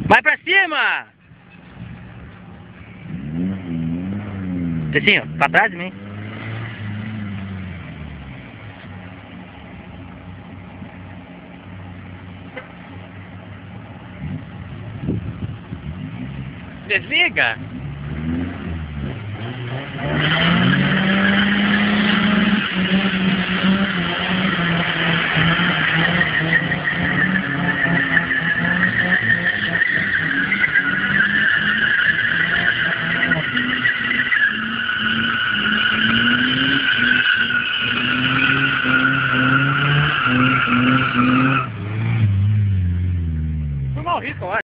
Vai pra cima! Tecinho, pra trás de mim. Desliga!